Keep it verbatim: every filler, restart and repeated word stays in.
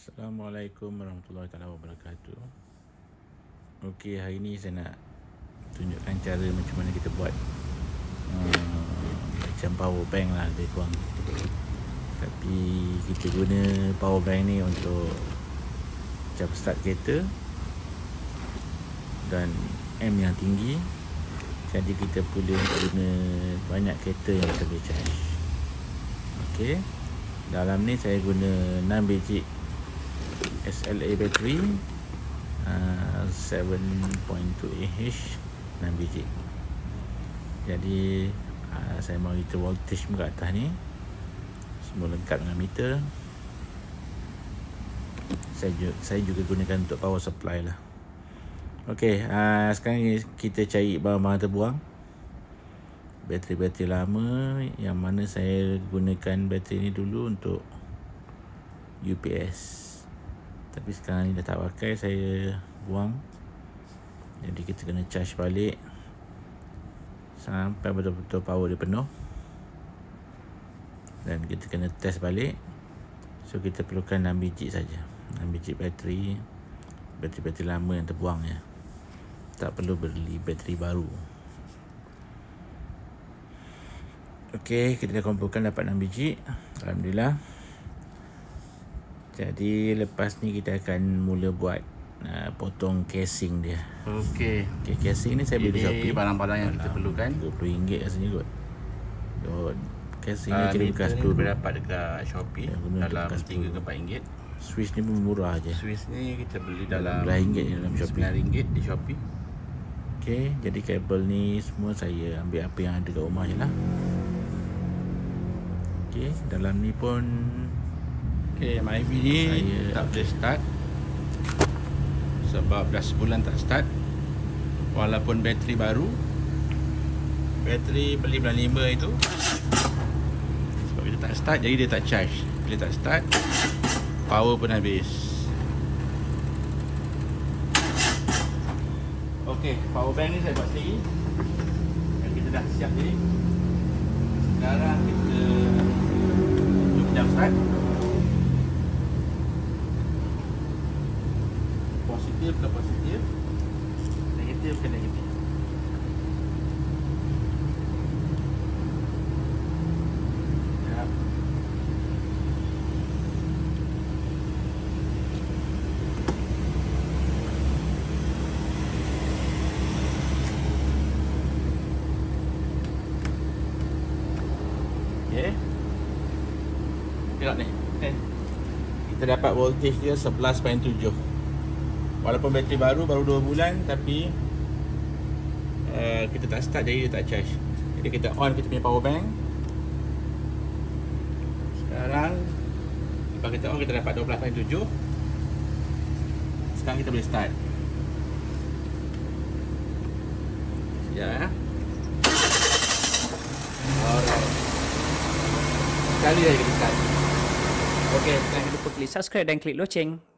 Assalamualaikum warahmatullahi taala wabarakatuh. Okey, hari ni saya nak tunjukkan cara macam mana kita buat uh, macam power bank lah lebih kurang. Tapi kita guna power bank ni untuk macam start kereta dan M yang tinggi. Jadi kita boleh guna banyak kereta yang kita boleh charge. Okey, dalam ni saya guna enam biji S L A battery uh, tujuh titik dua amps enam biji. Jadi uh, saya mau kita voltage kat atas ni, semua lengkap dengan meter. Saya juga, saya juga gunakan untuk power supply lah. Okey, uh, sekarang kita cari barang-barang terbuang. Bateri-bateri lama yang mana saya gunakan bateri ni dulu untuk U P S. Tapi sekarang ni dah tak pakai, saya buang. Jadi kita kena charge balik sampai betul-betul power dia penuh. Dan kita kena test balik. So kita perlukan enam biji saja. enam biji bateri. Bateri-bateri lama yang terbuang ya. Tak perlu beli bateri baru. Okey, kita dah kumpulkan dapat enam biji. Alhamdulillah. Jadi lepas ni kita akan mula buat uh, potong casing dia. Okey. Okey, casing ni saya beli di Shopee. Ini barang-barang yang kita perlukan. tiga puluh ringgit rasanya kot. Oh, casing Uh, ni kira bekas ni dulu. dapat dekat Shopee dalam tiga ke empat ringgit. Switch ni pun murah je. Swiss ni kita beli dalam sembilan ringgit je dalam Shopee. sembilan ringgit di Shopee. Okey, jadi kabel ni semua saya ambil apa yang ada kat rumah je lah. Okey, dalam ni pun Okey, M I V ni Saya- tak boleh start sebab dah sebulan tak start. Walaupun bateri baru, bateri beli bulan lima itu, sebab dia tak start jadi dia tak charge. Bila tak start, power pun habis. Okey, power bank ni saya buat sendiri. Dan kita dah siap jadi. Sekarang kita jom jam start. Positif ke positif, negatif ke negatif. Ya. Okey. Tengok ni. Eh. Kita dapat voltage dia sebelas perpuluhan tujuh. Walaupun bateri baru, baru dua bulan, tapi uh, kita tak start jadi dia tak charge. Jadi kita on kita punya power bank. Sekarang lepas kita on kita dapat dua belas perpuluhan tujuh. Sekarang kita boleh start. Ya. Alright. Sekali lagi kita start. Okey, jangan lupa klik subscribe dan klik loceng.